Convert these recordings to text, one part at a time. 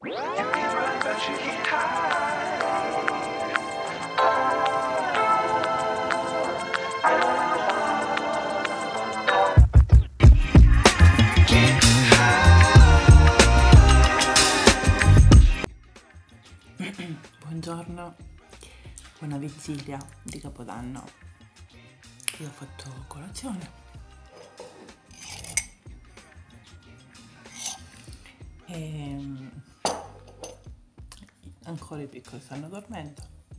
Buongiorno, buona vigilia di Capodanno. Io ho fatto colazione e ancora i piccoli stanno dormendo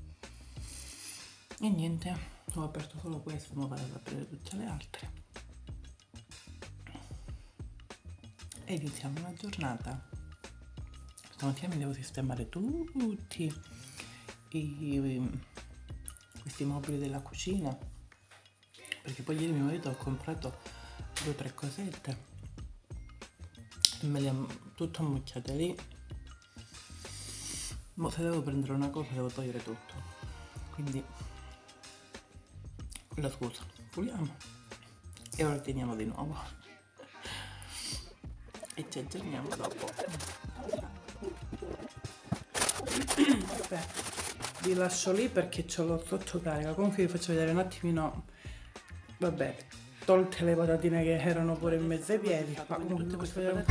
e niente, ho aperto solo questo, ma vado ad aprire tutte le altre e iniziamo la giornata. Stamattina mi devo sistemare tutti questi mobili della cucina, perché poi ieri mio marito ha comprato 2 o 3 cosette e me le ha tutte ammucchiate lì. Ma se devo prendere una cosa devo togliere tutto, quindi la scusa, puliamo e ordiniamo di nuovo e ci aggiorniamo dopo. Vabbè, vi lascio lì perché ce l'ho sotto carica. Comunque vi faccio vedere un attimino, vabbè, tolte le patatine che erano pure in mezzo ai piedi, ma comunque ti posso vedere un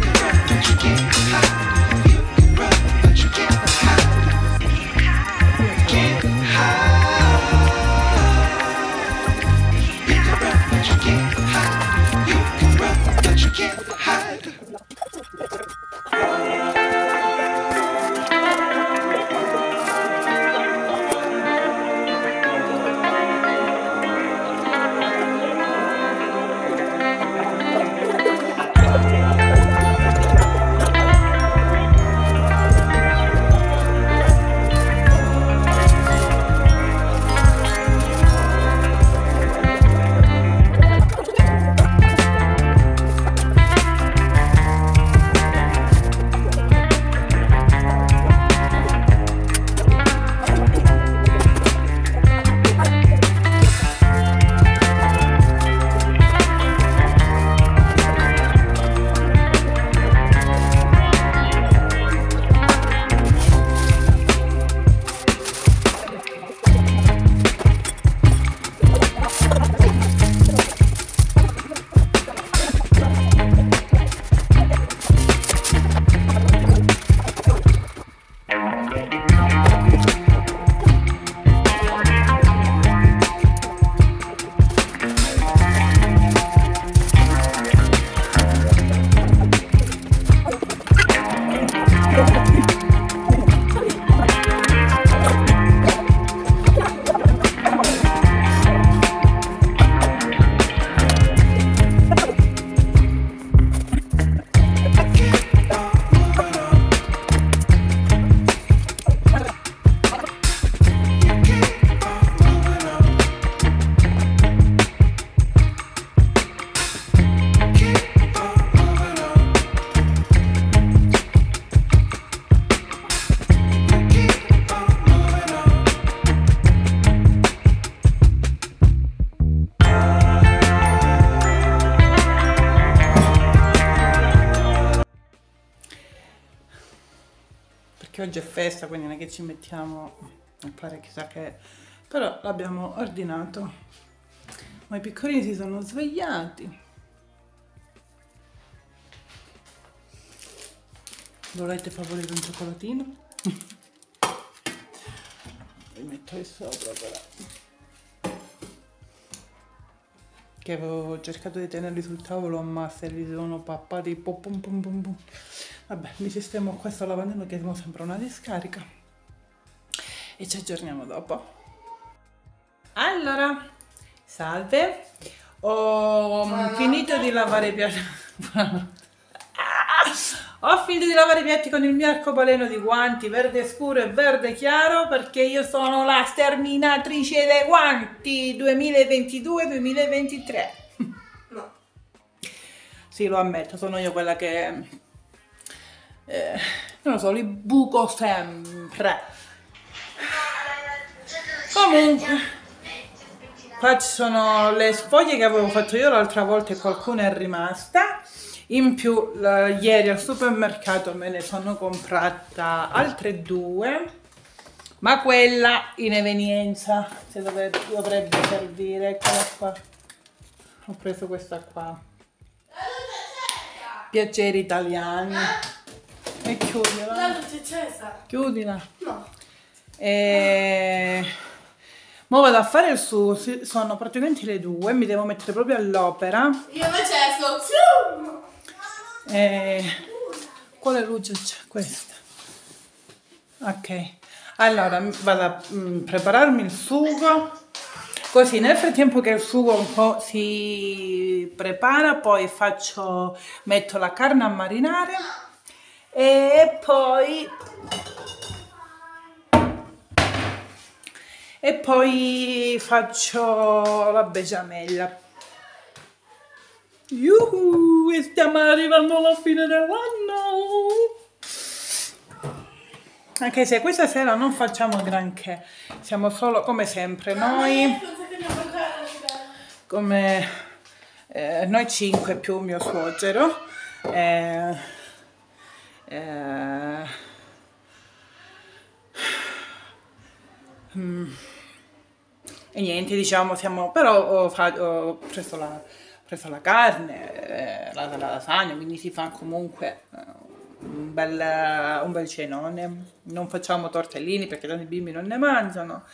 che oggi è festa, quindi non è che ci mettiamo a fare chissà che, però l'abbiamo ordinato. Ma i piccolini si sono svegliati. Volete favorire un cioccolatino? Vi metto qui sopra però, che avevo cercato di tenerli sul tavolo ma se li sono pappati pum pum pum pum pum. Vabbè, mi sistemo questo lavandino che mi sembra una discarica e ci aggiorniamo dopo. Allora, salve, ho finito di lavare i piatti. Ho finito di lavare i piatti con il mio arcobaleno di guanti verde scuro e verde chiaro, perché io sono la sterminatrice dei guanti 2022-2023. No. Sì, lo ammetto, sono io quella che non lo so, li buco sempre. Comunque, qua ci sono le sfoglie che avevo fatto io l'altra volta e qualcuna è rimasta. In più ieri al supermercato me ne sono comprata altre 2, ma quella in evenienza, se dovrebbe servire. Eccola qua, ho preso questa qua, Piaceri Italiani. E chiudila. La luce accesa. Chiudila. No. Mo vado a fare il sugo, sono praticamente le 2, mi devo mettere proprio all'opera. Io facevo. Quale luce c'è? Questa. Ok, allora vado a prepararmi il sugo, così nel frattempo che il sugo un po' si prepara, poi metto la carne a marinare e poi faccio la besciamella. Yuhu, e stiamo arrivando alla fine dell'anno. Anche se questa sera non facciamo granché, siamo solo come sempre noi, come noi 5 più mio suocero. E niente, diciamo, però ho preso la carne, la lasagna, quindi si fa comunque un bel cenone. Non facciamo tortellini perché tanti bimbi non ne mangiano.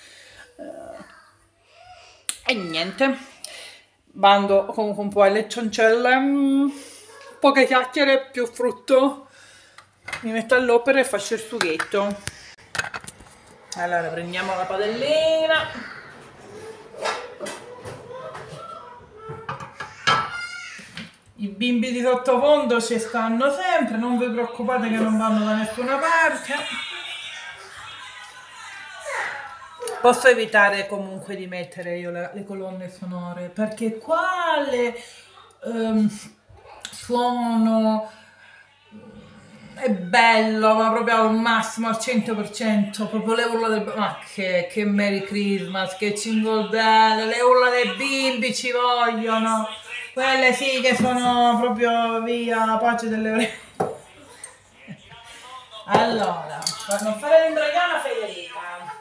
E niente, bando comunque un po' alle cioncelle, poche chiacchiere, più frutto. Mi metto all'opera e faccio il sughetto. Allora prendiamo la padellina. I bimbi di sottofondo ci stanno sempre, non vi preoccupate che non vanno da nessuna parte. Posso evitare comunque di mettere io le colonne sonore, perché qua suono è bello, ma proprio al massimo, al 100%, proprio le urla ma che Merry Christmas, che Jingle Bell, le urla dei bimbi ci vogliono. Quelle sì che sono proprio via, pace delle orecchie. Allora, per non fare l'imbrigliona Federica.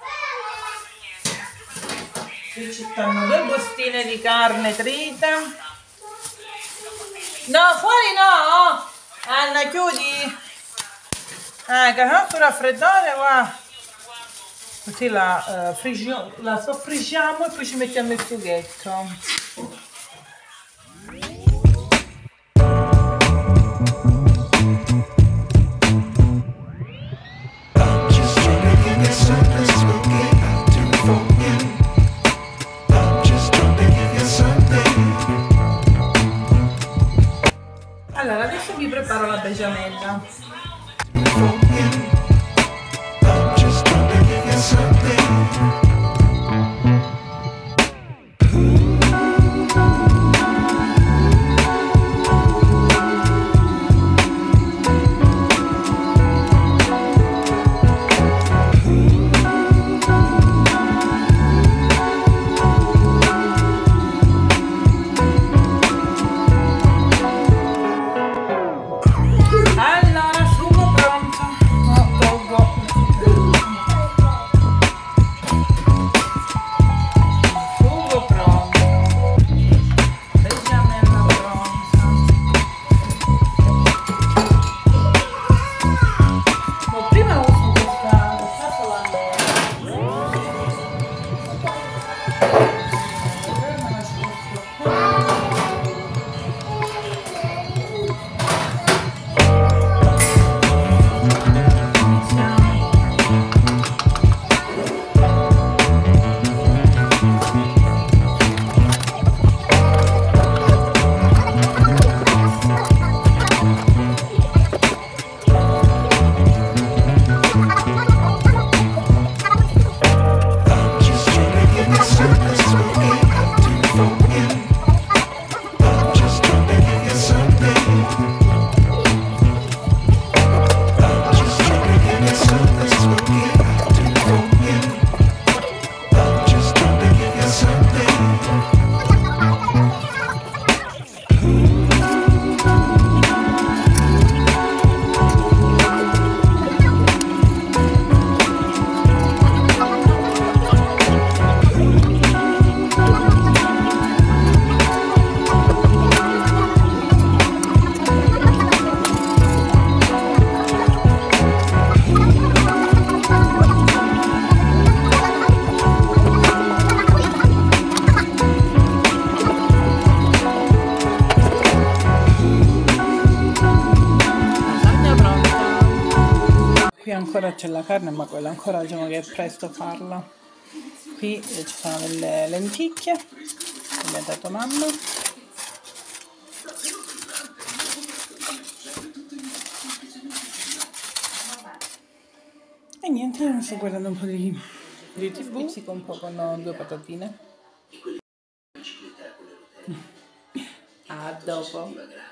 Qui ci stanno 2 bustine di carne trita. No, fuori no! Anna, chiudi! Che non sto raffreddare, qua. Così la soffriggiamo e poi ci mettiamo il sughetto. Allora, adesso vi preparo la besciamella. qui ancora c'è la carne, ma quella ancora diciamo che è presto farla. Qui ci sono delle lenticchie che mi ha dato mamma. E niente, io mi sto guardando un po' di TV, spizzico un po' con 2 patatine. A dopo.